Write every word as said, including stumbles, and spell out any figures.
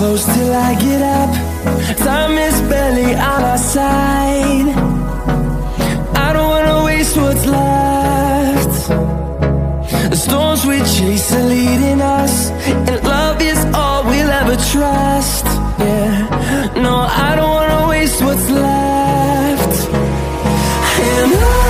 close till I get up. Time is barely on our side. I don't wanna waste what's left. The storms we chase are leading us, and love is all we'll ever trust. Yeah, no, I don't wanna waste what's left. And I